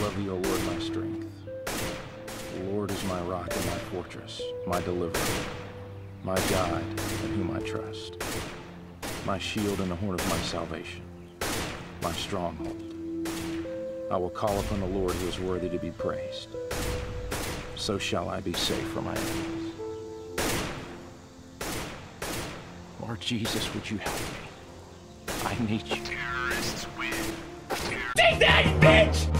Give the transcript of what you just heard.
love thee, O Lord, my strength. The Lord is my rock and my fortress, my deliverer, my God in whom I trust, my shield and the horn of my salvation, my stronghold. I will call upon the Lord who is worthy to be praised. So shall I be safe from my enemies. Lord Jesus, would you help me? I need you. Terrorists win. Take that, bitch!